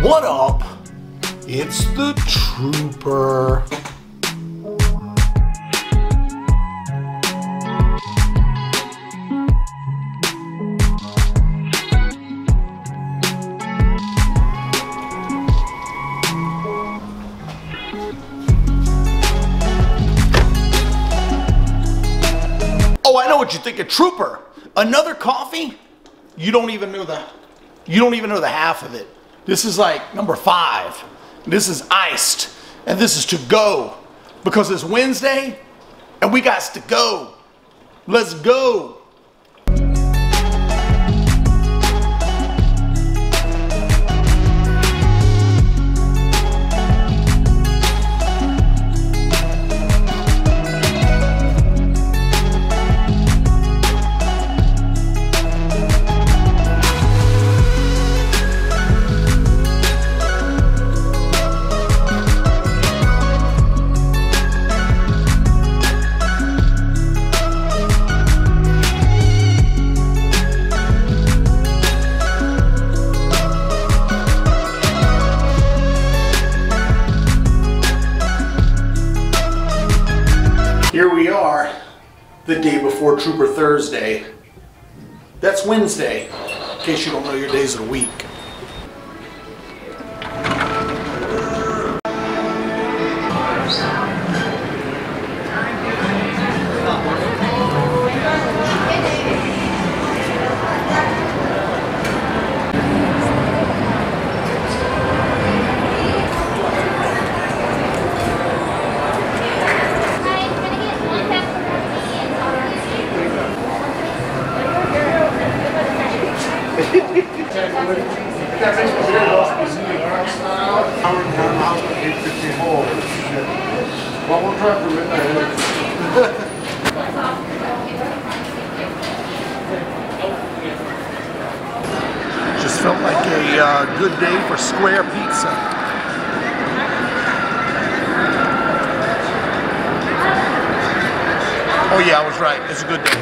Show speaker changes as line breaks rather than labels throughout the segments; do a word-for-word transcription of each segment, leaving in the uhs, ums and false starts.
What up? It's the Trooper. Oh, I know what you think of Trooper. Another coffee? You don't even know the you don't even know the half of it. This is like number five. This is iced. And this is to go. Because it's Wednesday and we got to go. Let's go. Here we are, the day before Trooper Thursday. That's Wednesday, in case you don't know your days of the week. Just felt like a uh, good day for square pizza. Oh yeah, I was right. It's a good day.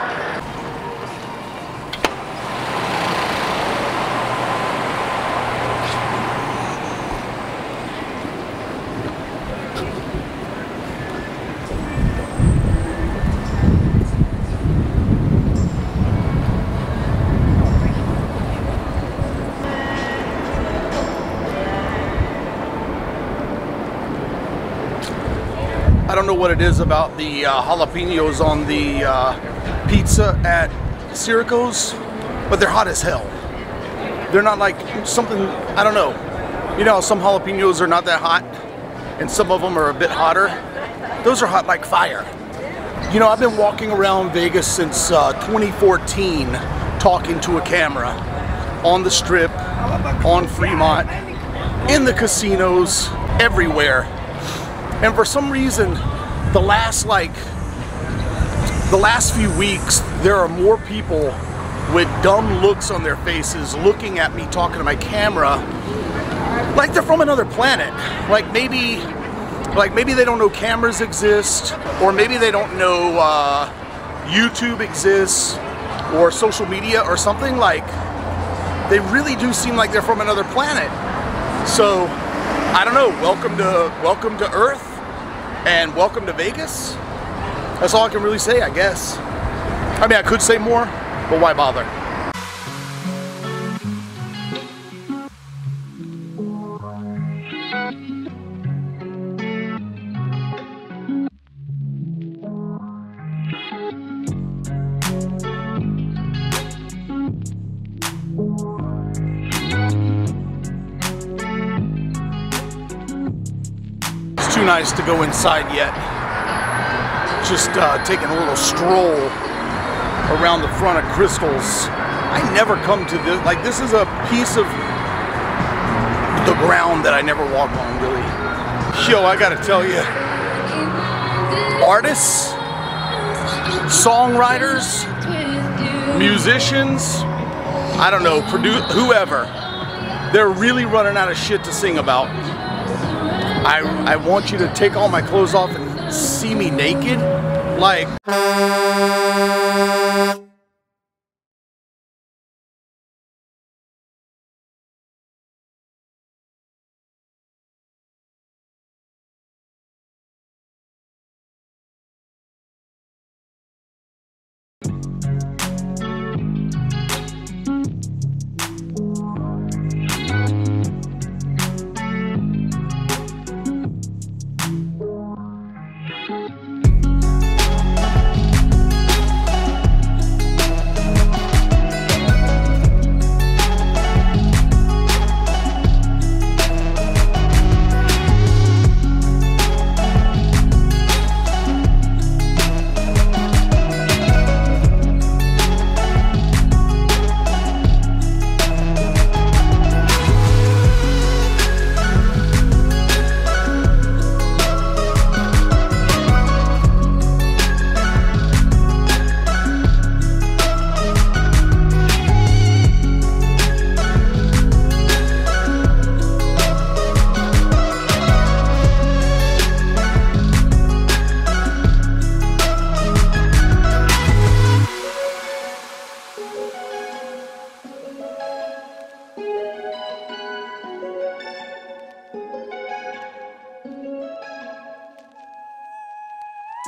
I don't know what it is about the uh, jalapenos on the uh, pizza at Sirico's, but they're hot as hell. They're not like something, I don't know. You know, some jalapenos are not that hot, and some of them are a bit hotter. Those are hot like fire. You know, I've been walking around Vegas since uh, twenty fourteen, talking to a camera on the Strip, on Fremont, in the casinos, everywhere. And for some reason, the last like, the last few weeks, there are more people with dumb looks on their faces looking at me talking to my camera like they're from another planet. Like maybe, like maybe they don't know cameras exist, or maybe they don't know uh, YouTube exists, or social media or something. Like, they really do seem like they're from another planet. So, I don't know, welcome to welcome to Earth and welcome to Vegas. That's all I can really say, I guess. I mean, I could say more, but why bother? Too nice to go inside yet. Just uh, taking a little stroll around the front of Crystals. I never come to this, like this is a piece of the ground that I never walk on, really. Yo, I gotta tell you, artists, songwriters, musicians, I don't know, produce, whoever, they're really running out of shit to sing about. I, I want you to take all my clothes off and see me naked. Like...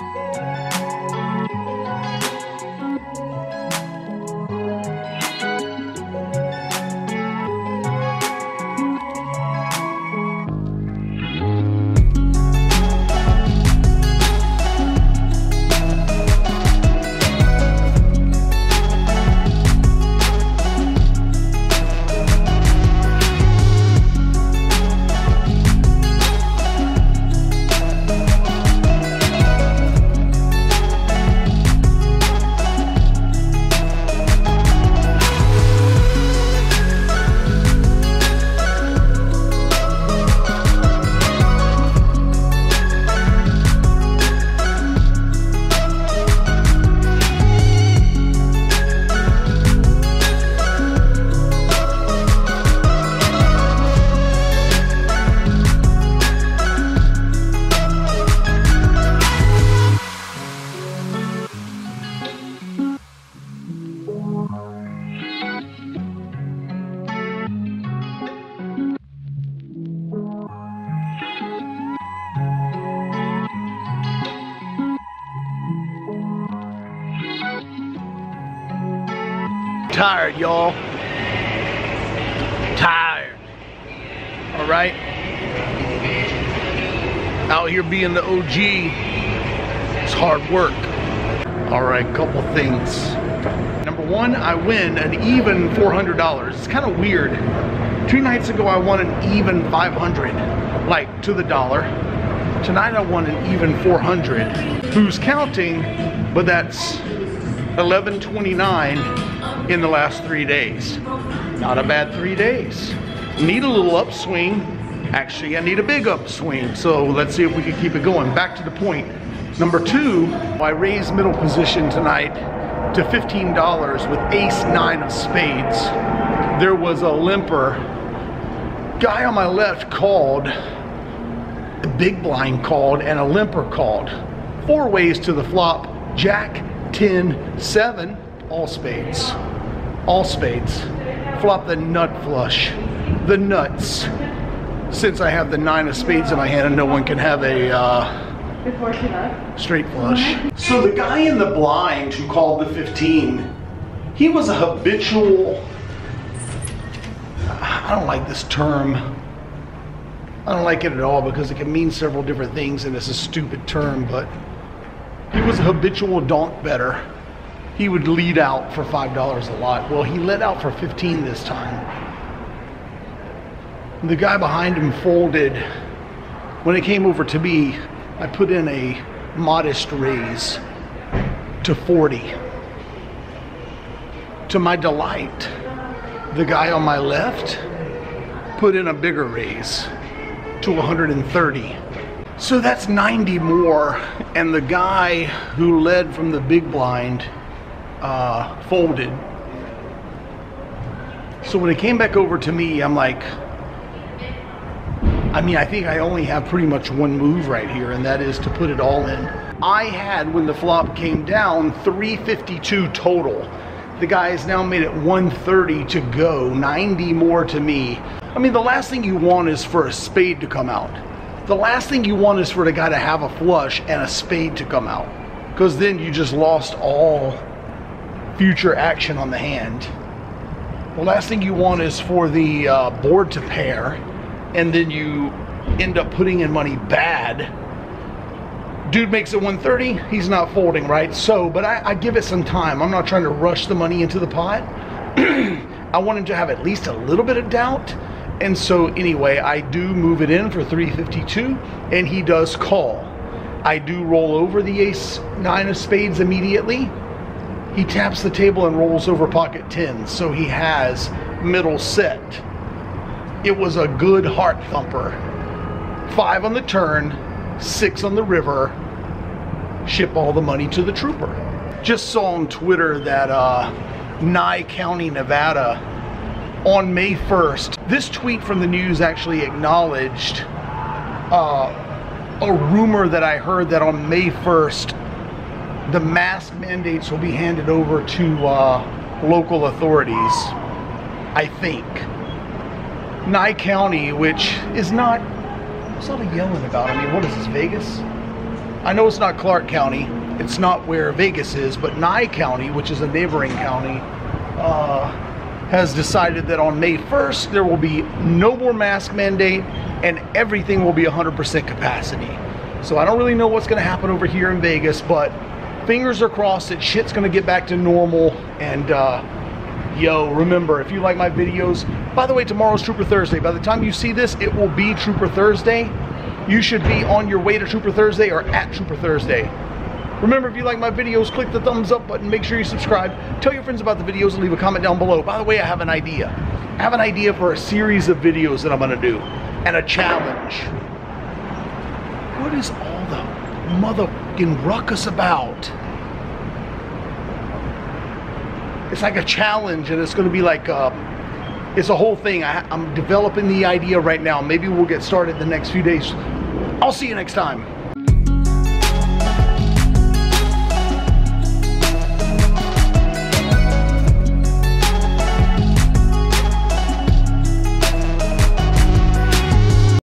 Tired, y'all. Tired. All right. Out here being the O G, it's hard work. All right, couple things. Number one, I win an even four hundred dollars. It's kind of weird. Two nights ago, I won an even five hundred, like to the dollar. Tonight, I won an even four hundred. Who's counting? But that's eleven twenty-nine in the last three days. Not a bad three days. Need a little upswing. Actually, I need a big upswing. So let's see if we can keep it going. Back to the point. Number two, I raised middle position tonight to fifteen dollars with ace nine of spades. There was a limper. Guy on my left called, the big blind called, and a limper called. Four ways to the flop. Jack, ten, seven, all spades. All spades. Flop the nut flush. The nuts. Since I have the nine of spades in my hand and no one can have a uh, straight flush. So the guy in the blind who called the fifteen, he was a habitual, I don't like this term. I don't like it at all because it can mean several different things and it's a stupid term, but he was a habitual donk better. He would lead out for five dollars a lot. Well, he led out for fifteen this time. The guy behind him folded. When it came over to me, I put in a modest raise to forty. To my delight, the guy on my left put in a bigger raise to one hundred thirty. So that's ninety more, and the guy who led from the big blind uh, folded. So when it came back over to me, I'm like, I mean, I think I only have pretty much one move right here, and that is to put it all in. I had, when the flop came down, three fifty-two total. The guy has now made it one thirty to go, ninety more to me. I mean, the last thing you want is for a spade to come out. The last thing you want is for the guy to have a flush and a spade to come out, because then you just lost all future action on the hand. The last thing you want is for the uh, board to pair, and then you end up putting in money bad. Dude makes it one thirty, he's not folding, right? So, but I, I give it some time. I'm not trying to rush the money into the pot. I want him to have at least a little bit of doubt. And so anyway, I do move it in for three fifty-two, and he does call. I do roll over the ace nine of spades immediately. He taps the table and rolls over pocket tens, so he has middle set. It was a good heart thumper. Five on the turn, six on the river, ship all the money to the trooper. Just saw on Twitter that uh, Nye County, Nevada, on May first, this tweet from the news actually acknowledged uh, a rumor that I heard that on May first, the mask mandates will be handed over to uh, local authorities, I think. Nye County, which is not, what's all the yelling about? I mean, what is this, Vegas? I know it's not Clark County, it's not where Vegas is, but Nye County, which is a neighboring county, uh, has decided that on May first there will be no more mask mandate and everything will be one hundred percent capacity. So I don't really know what's going to happen over here in Vegas, but fingers are crossed that shit's going to get back to normal. And uh, yo, remember, if you like my videos, by the way, tomorrow's Trooper Thursday. By the time you see this, it will be Trooper Thursday. You should be on your way to Trooper Thursday or at Trooper Thursday. Remember, if you like my videos, click the thumbs up button, make sure you subscribe, tell your friends about the videos, and leave a comment down below. By the way, I have an idea. I have an idea for a series of videos that I'm gonna do, and a challenge. What is all the motherfucking ruckus about? It's like a challenge, and it's gonna be like, uh, it's a whole thing. I, I'm developing the idea right now. Maybe we'll get started the next few days. I'll see you next time.